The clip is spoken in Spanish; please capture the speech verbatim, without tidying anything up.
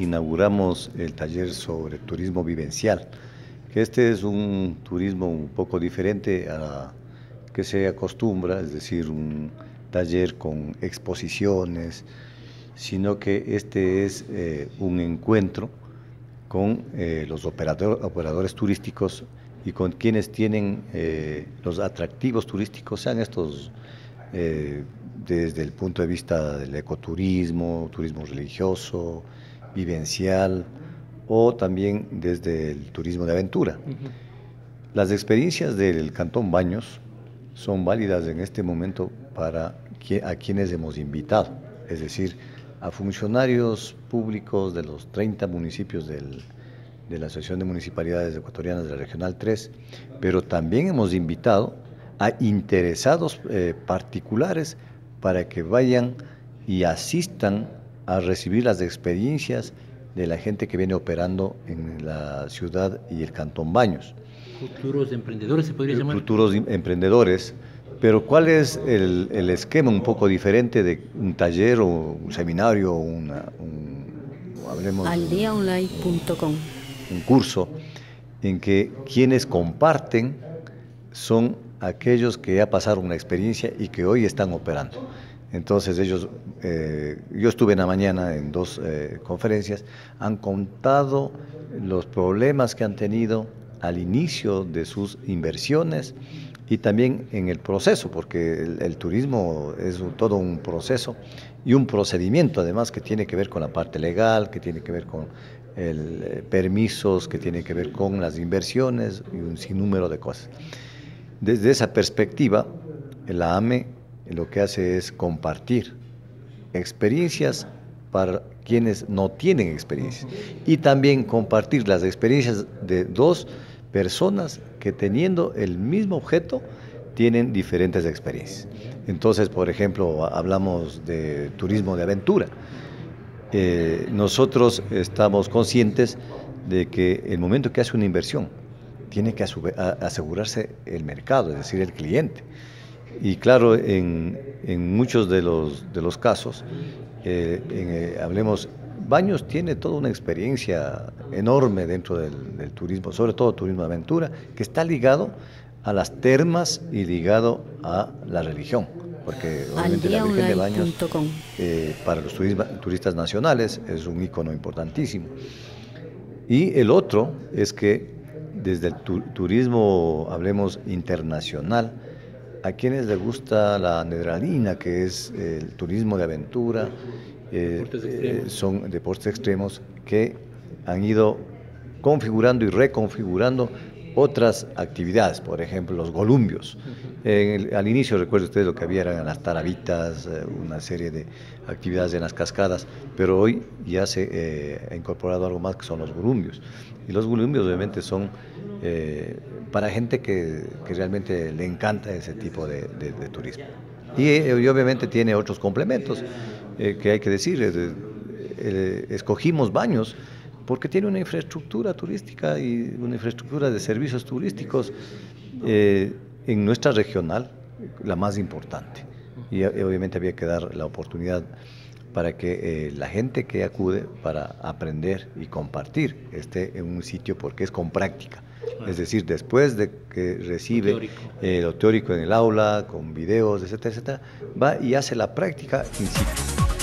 inauguramos el taller sobre turismo vivencial, que este es un turismo un poco diferente a que se acostumbra, es decir, un taller con exposiciones, sino que este es eh, un encuentro con eh, los operador, operadores turísticos y con quienes tienen eh, los atractivos turísticos, sean estos eh, desde el punto de vista del ecoturismo, turismo religioso, vivencial, o también desde el turismo de aventura. Uh-huh. Las experiencias del Cantón Baños son válidas en este momento para que, a quienes hemos invitado, es decir, a funcionarios públicos de los treinta municipios del, de la Asociación de Municipalidades Ecuatorianas de la Regional tres, pero también hemos invitado a interesados eh, particulares para que vayan y asistan a recibir las experiencias de la gente que viene operando en la ciudad y el Cantón Baños. Futuros emprendedores se podría llamar. Futuros emprendedores, pero ¿cuál es el, el esquema un poco diferente de un taller o un seminario, una, un, hablemos, aldiaonline punto com, un curso en que quienes comparten son aquellos que ya pasaron una experiencia y que hoy están operando? Entonces ellos, eh, yo estuve en la mañana en dos eh, conferencias, han contado los problemas que han tenido al inicio de sus inversiones y también en el proceso, porque el, el turismo es un, todo un proceso y un procedimiento además que tiene que ver con la parte legal, que tiene que ver con el, eh, permisos, que tiene que ver con las inversiones y un sinnúmero de cosas. Desde esa perspectiva, la A M E lo que hace es compartir experiencias para quienes no tienen experiencias y también compartir las experiencias de dos personas que teniendo el mismo objeto tienen diferentes experiencias. Entonces, por ejemplo, hablamos de turismo de aventura. Eh, nosotros estamos conscientes de que el momento que hace una inversión tiene que asegurarse el mercado, es decir, el cliente. Y claro, en, en muchos de los, de los casos, eh, en, eh, hablemos, Baños tiene toda una experiencia enorme dentro del, del turismo, sobre todo turismo de aventura, que está ligado a las termas y ligado a la religión, porque obviamente la Virgen de Baños eh, para los turisma, turistas nacionales es un ícono importantísimo. Y el otro es que desde el tu, turismo, hablemos, internacional, a quienes les gusta la adrenalina, que es eh, el turismo de aventura, eh, eh, son deportes extremos que han ido configurando y reconfigurando otras actividades, por ejemplo los golumbios. En el, al inicio, recuerden ustedes, lo que había eran las tarabitas, eh, una serie de actividades en las cascadas, pero hoy ya se eh, ha incorporado algo más que son los golumbios. Y los golumbios obviamente son eh, para gente que, que realmente le encanta ese tipo de, de, de turismo. Y, y obviamente tiene otros complementos eh, que hay que decir. Eh, eh, escogimos Baños porque tiene una infraestructura turística y una infraestructura de servicios turísticos eh, en nuestra regional, la más importante. Y obviamente había que dar la oportunidad para que eh, la gente que acude para aprender y compartir esté en un sitio, porque es con práctica. Claro. Es decir, después de que recibe lo teórico. Eh, lo teórico en el aula, con videos, etcétera, etcétera, va y hace la práctica in situ.